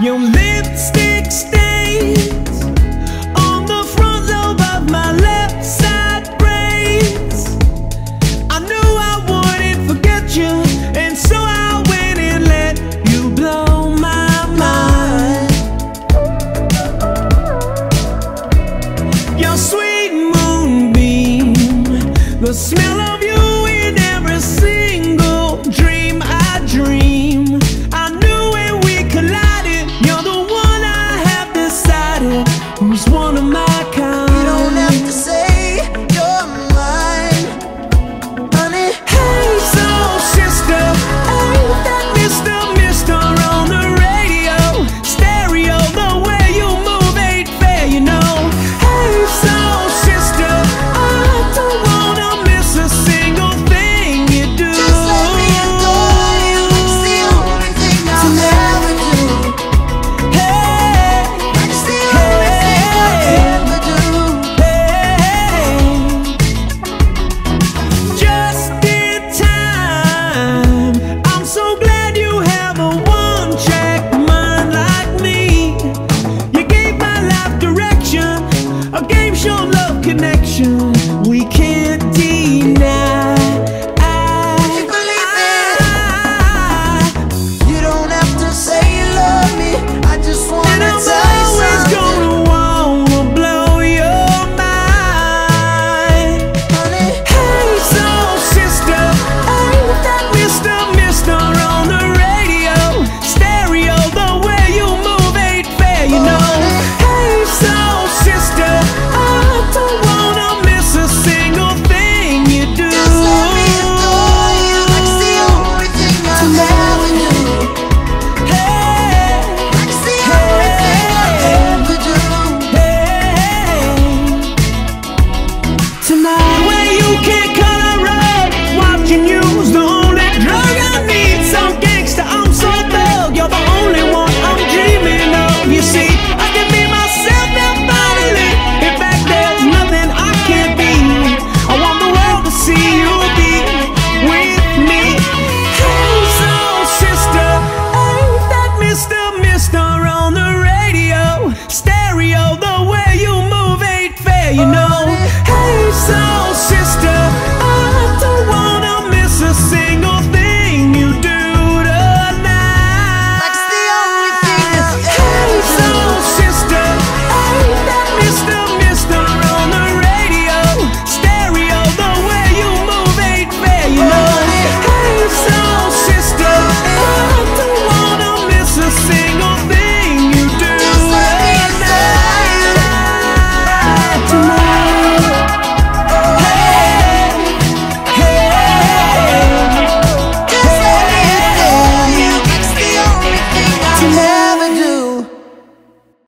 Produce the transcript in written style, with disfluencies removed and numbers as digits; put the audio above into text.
Your lipstick stains on the front lobe of my left side brains. I knew I wouldn't forget you, and so I went and let you blow my mind. Your sweet moonbeam, the smell of you in every single dream I dream. I knew when we collided, you're the one I have decided who's one of my kind. You don't have to say you're mine, honey. Hey, soul sister, ain't that Mr. on the radio? Stereo, the way you move ain't fair, you know. Hey, soul sister, I don't wanna miss a single thing you do. Just let me adore you, it's the only thing I'll ever do. Hey, It's the only thing I'll ever do. just in time. I'm so glad you have a one-track mind like me. You gave my life direction, a game show love connection we can't deny. You believe it? You don't have to say you love me, I just And wanna I'm tell you always something, gonna wanna blow your mind. honey. Hey, soul sister, ain't that Mr. on the radio? Stereo, the way you move ain't fair, you know. Hey, soul sister, I don't wanna miss a single thing you do. Just let me adore you, it's the only thing I'll ever do. Hey, It's the only thing I'll ever do. tonight, the way you can't cut a rug, watching you's the only drug I need. Some gangster, I'm so thug, you're the only one I'm dreaming of. You see, I can be myself now finally. In fact, there's nothing I can't be. I want the world to see you be with me. Hey, soul sister, ain't that Mr. on the radio? Stereo, the way you move ain't fair, you know. Hey, soul